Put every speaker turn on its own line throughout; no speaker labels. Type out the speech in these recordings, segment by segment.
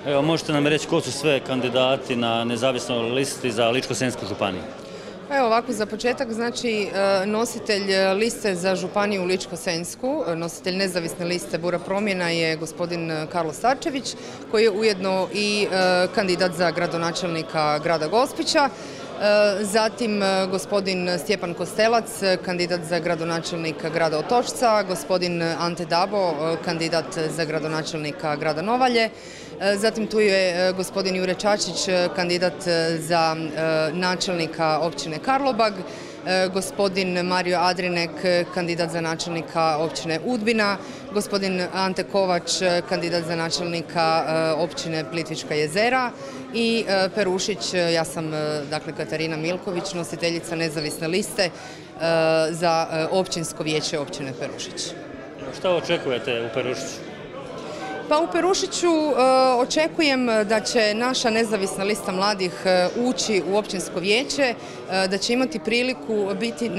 Evo, možete nam reći ko su sve kandidati na nezavisnoj listi za Ličko-senjsku županiju?
Evo ovako za početak, znači nositelj liste za županiju Ličko-senjsku, nositelj nezavisne liste Bura promjena je gospodin Karlo Starčević, koji je ujedno i kandidat za gradonačelnika grada Gospića. Zatim gospodin Stjepan Kostelac, kandidat za gradonačelnika grada Otočca, gospodin Ante Dabo, kandidat za gradonačelnika grada Novalje. Zatim tu je gospodin Jure Čačić, kandidat za načelnika općine Karlobag, gospodin Mario Adrinek, kandidat za načelnika općine Udbina, gospodin Ante Kovač, kandidat za načelnika općine Plitvička jezera i Perušić, ja sam dakle Katarina Milković, nositeljica nezavisne liste za općinsko vijeće općine Perušić.
Šta očekujete u Perušiću?
Pa u Perušiću očekujem da će naša nezavisna lista mladih ući u općinsko vijeće, da će imati priliku biti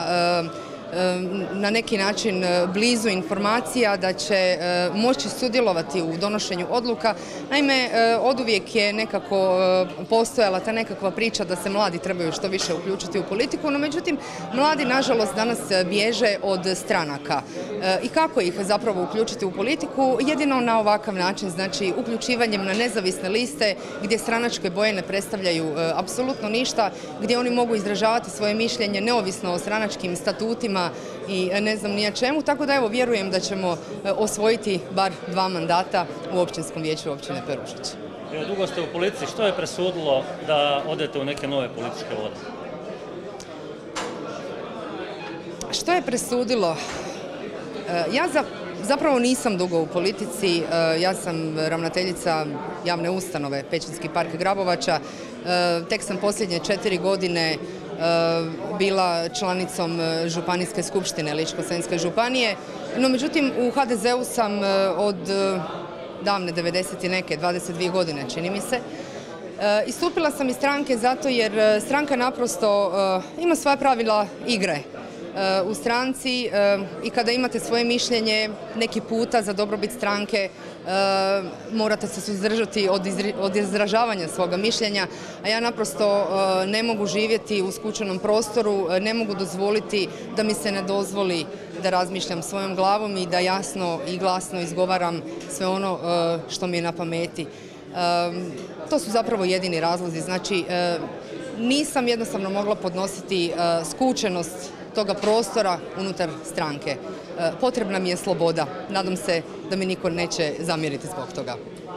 na neki način blizu informacija, da će moći sudjelovati u donošenju odluka. Naime, oduvijek je nekako postojala ta nekakva priča da se mladi trebaju što više uključiti u politiku, no međutim, mladi nažalost danas bježe od stranaka. I kako ih zapravo uključiti u politiku? Jedino na ovakav način, znači uključivanjem na nezavisne liste gdje stranačke boje ne predstavljaju apsolutno ništa, gdje oni mogu izražavati svoje mišljenje neovisno o stranačkim statutima i ne znam ni o čemu, tako da evo vjerujem da ćemo osvojiti bar 2 mandata u općinskom vijeću općine Perušić.
Dugo ste u politici, što je presudilo da odete u neke nove političke vode?
Što je presudilo? Ja zapravo nisam dugo u politici, ja sam ravnateljica javne ustanove Pećinski park Grabovača, tek sam posljednje 4 godine bila članicom Županijske skupštine Ličko-senjske županije, no međutim u HDZ-u sam od davne 90 i neke, 22 godine čini mi se. Istupila sam iz stranke zato jer stranka naprosto ima svoja pravila igre u stranci i kada imate svoje mišljenje neki puta za dobrobit stranke morate se suzdržati od izražavanja svoga mišljenja, a ja naprosto ne mogu živjeti u skučenom prostoru, ne mogu dozvoliti da mi se ne dozvoli da razmišljam svojom glavom i da jasno i glasno izgovaram sve ono što mi je na pameti. To su zapravo jedini razlozi, znači nisam jednostavno mogla podnositi skučenost toga prostora unutar stranke. Potrebna mi je sloboda. Nadam se da mi niko neće zamjeriti zbog toga.